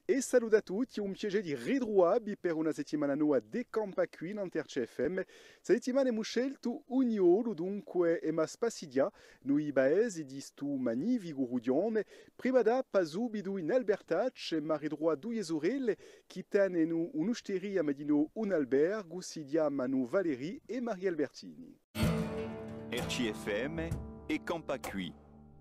E saluta a tutti, un piacere di ritrovarvi per una settimana nuova di Campa qui in FM. Settimana abbiamo scelto Uniolo, dunque è ma spassidia, noi paesi di stu magnifico rudione, prima da subito in Albertac e ma ritrovare due sorelle che tengono un'osteria ma di un albergo, si chiamano Valerie e Maria Albertini. RCFM e Campa qui.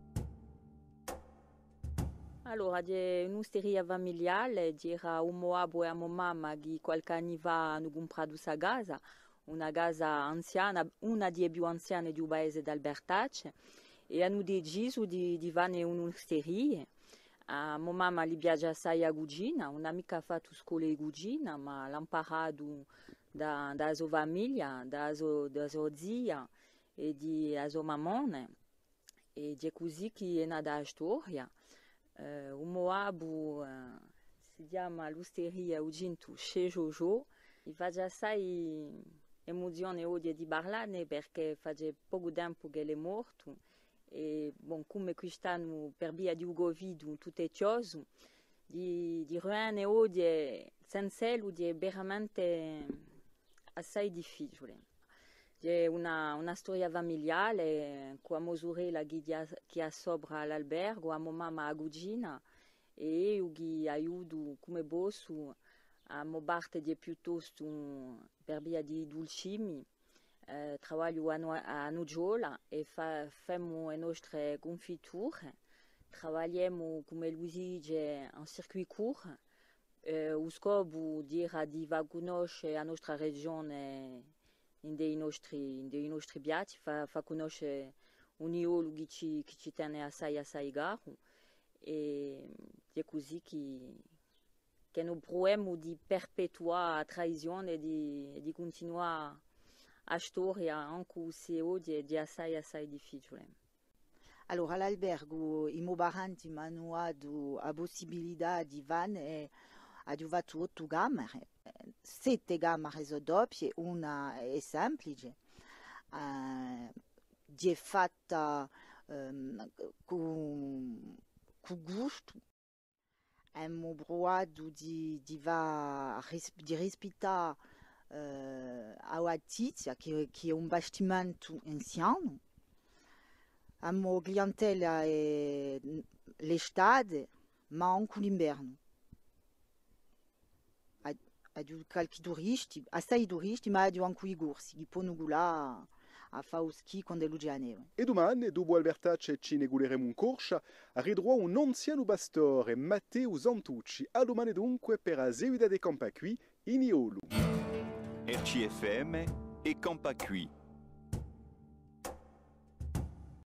Allora, c'è un'osteria familiare, c'era un moabo e a mamma che qualche anno fa hanno comprato questa casa, una casa anziana, una delle più anziane di un paese d'Albertac, e hanno deciso di fare un'osteria. A mia mamma gli piace assai a cucina, un'amica ha fatto scuola di cucina, ma l'ha imparato da sua famiglia, da sua zia e da sua mamma, e è così che è nata la storia. O Moabo si chiama l'osteria Ugintu chez Jojo. Mi fa assai emozione oggi di parlarne perché fa poco tempo che è morto e bon, come quest'anno per via di Covid tutto è chiuso, di rimanere oggi senza lui è veramente assai difficile. C'è una storia familiare con mia sorella che ha sopra all'albergo, a mia mamma a cucina e io che aiuto come bosso a mia parte di piuttosto per via di dolcimi. Lavoro a Noggiola e facciamo le nostre confiture. Lavoriamo come lui dice in circuit court. Lo scopo era di conoscere la nostra regione in dei nostri piatti, fa conoscere un iolo che ci tiene assai caro e è così che noi proviamo di perpetuare la tradizione e di continuare la storia anche se oggi è assai difficile. Allora, all'albergo i mobaranti mi hanno dato la possibilità di venire a trovato 8 camere, 7 camere sono doppie, una è semplice, è fatta con gusto. Abbiamo provato di rispettare la Tizia, che è un bastimento anziano. Abbiamo clientela l'estate, ma anche l'inverno. Abbiamo qualche turisti, assai turisti, ma abbiamo anche i corsi, che pongono là a fare ski quando è l'ugianeve. E domani, dopo Albertac ci negoleremo un corsa, ridrò un anziano pastore, Matteo Santucci. A domani dunque per la Seguida de Campa qui in Iolu. RCFM e Campa qui.